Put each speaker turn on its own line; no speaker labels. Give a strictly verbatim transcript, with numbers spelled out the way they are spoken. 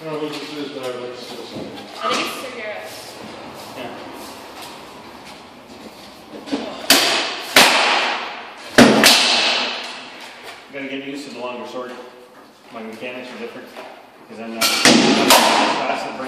don't know who this is, but I would like to see this one.
I think it's Sir Gareth.
Yeah. I'm gonna get used to the longer sword. My mechanics are different because I'm not as fast at